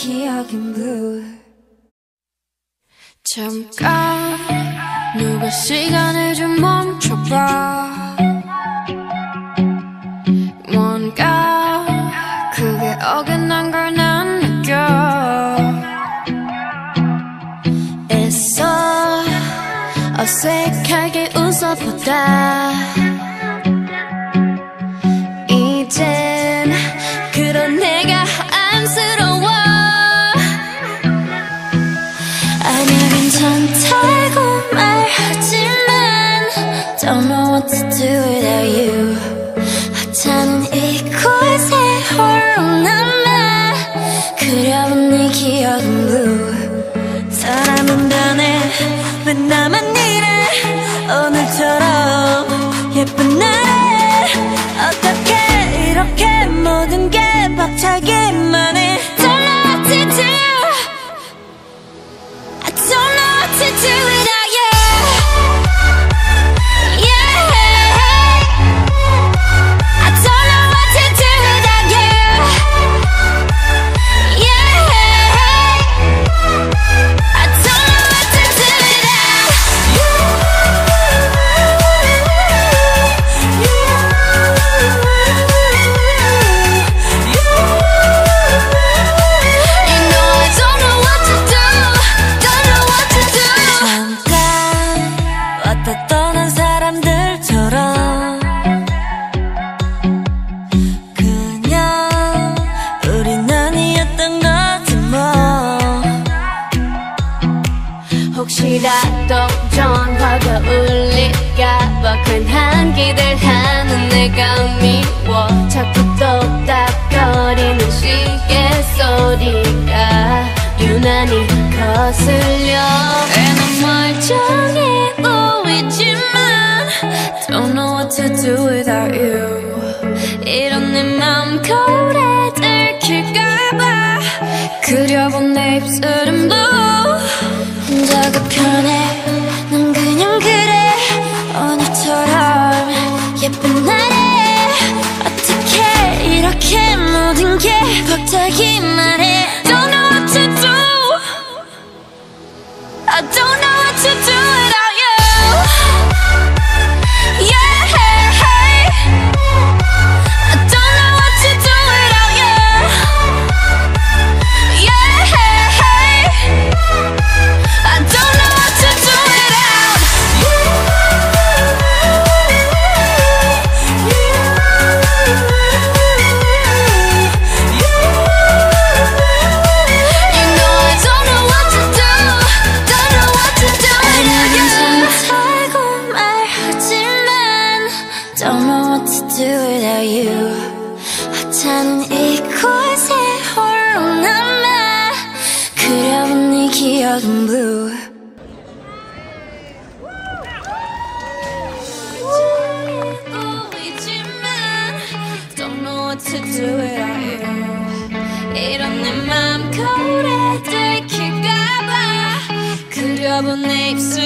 기억인 blue. 잠깐 누가 시간을 좀 멈춰봐. 뭔가 그게 어긋난 걸 난 느껴. 애써 어색하게 웃어보다 이젠 그런 내가 안쓰러워. 아니야 괜찮다고 말하지만 Don't know what to do without you. 하찮은 이곳에 홀로 남아 그려본 네 기억은 blue. 사람은 변해 왜 나만 이래. 오늘처럼 예쁜 날에 어떻게 이렇게 모든 게 벅차기만 해. Don't know what to do. I don't know what to do without you. Yeah. I don't know what to do without you. Yeah. I don't know what to do without you. You know I don't know what to do. Don't know what to do. 잠깐 왔다 떠난 사람들처럼 그냥 우린 아니었던 거지 뭐. 혹시라도 전화가 울릴까봐 괜한 기대하는 내가 미워. 자꾸 똑딱거리는 시계 소리가 유난히 거슬려. 난 멀쩡해 보이지만 Don't know what to do without you. 이런 내 맘 거울에 들킬까봐 그려본 내 입술은 blue. 혼자가 편해 난 그냥 그래. 오늘처럼 예쁜 날에 어떻게 이렇게 모든 게 벅차기만 해. Don't know what to do. I don't know what to do without you. Yeah. I don't know what to do without you. Yeah. I don't know what to do without you. You know I don't know what to do. Don't know what to do 아니야 without you. 괜찮다고 말하지만 Don't know what to do without you. 하찮은 이곳에 홀로 남아 그려본 네 기억은 blue. 보이지만 Don't know what to do without you. 이런 내 맘 거울에 들킬까봐 그려본 내 입술